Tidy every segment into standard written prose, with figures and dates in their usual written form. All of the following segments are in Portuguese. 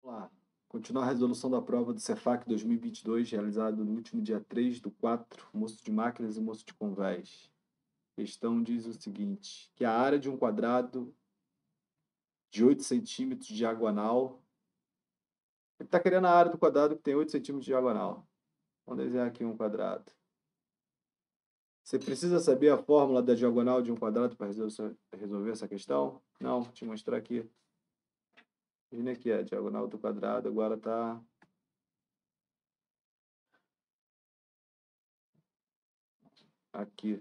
Vamos lá. Continuar a resolução da prova do Cefac 2022, realizado no último dia 3/4, moço de máquinas e moço de convés. A questão diz o seguinte, que a área de um quadrado de 8 centímetros de diagonal... Ele está querendo a área do quadrado que tem 8 centímetros de diagonal. Vamos desenhar aqui um quadrado. Você precisa saber a fórmula da diagonal de um quadrado para resolver essa questão? Não, vou te mostrar aqui. Imagina aqui, a diagonal do quadrado agora está... aqui.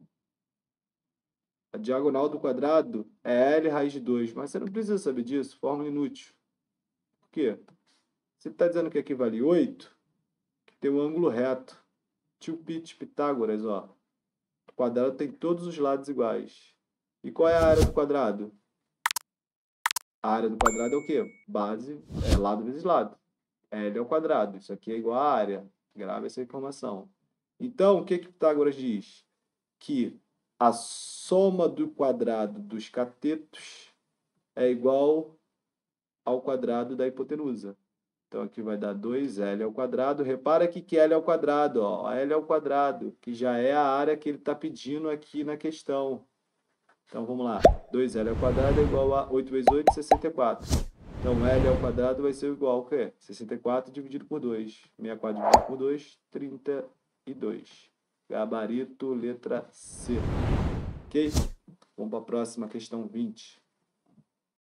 A diagonal do quadrado é L raiz de 2, mas você não precisa saber disso, fórmula inútil. Por quê? Você está dizendo que aqui vale 8, que tem um ângulo reto. Tio Pitágoras, ó. O quadrado tem todos os lados iguais. E qual é a área do quadrado? A área do quadrado é o quê? Base é lado vezes lado. L ao quadrado. Isso aqui é igual à área. Grava essa informação. Então, o que Pitágoras diz? Que a soma do quadrado dos catetos é igual ao quadrado da hipotenusa. Então, aqui vai dar 2L ao quadrado. Repara aqui que L ao quadrado, ó. L ao quadrado, que já é a área que ele está pedindo aqui na questão. Então, vamos lá. 2L ao quadrado é igual a 8 vezes 8, 64. Então, L ao quadrado vai ser igual ao quê? 64 dividido por 2. 64 dividido por 2, 32. Gabarito, letra C. Ok? Vamos para a próxima, questão 20.